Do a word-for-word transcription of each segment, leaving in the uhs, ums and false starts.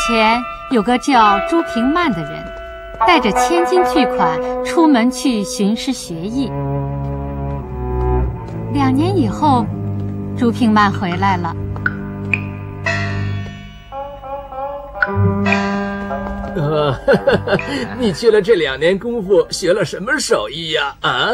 前有个叫朱平曼的人，带着千金巨款出门去寻师学艺。两年以后，朱平曼回来了。 呃，你去了这两年功夫，学了什么手艺呀？啊？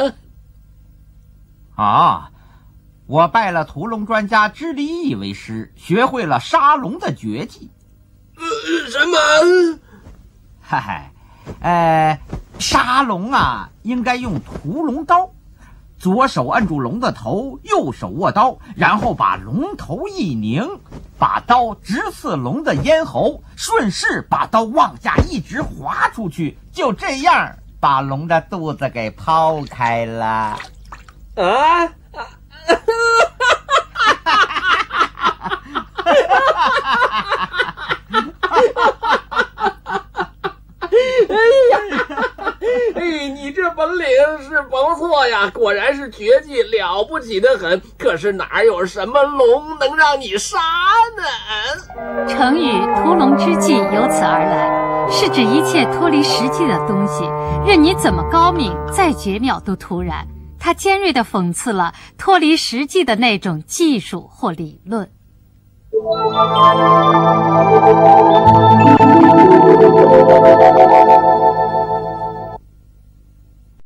啊，我拜了屠龙专家支离义为师，学会了杀龙的绝技。 呃，什么？ 嗨嗨，呃，杀龙啊，应该用屠龙刀，左手按住龙的头，右手握刀，然后把龙头一拧，把刀直刺龙的咽喉，顺势把刀往下一直划出去，就这样把龙的肚子给剖开了。 啊！哎呀，哎，你这本领是不错呀，果然是绝技，了不起的很。可是哪有什么龙能让你杀呢？ 成语“屠龙之技”由此而来，是指一切脱离实际的东西，任你怎么高明，再绝妙都突然。它尖锐地讽刺了脱离实际的那种技术或理论。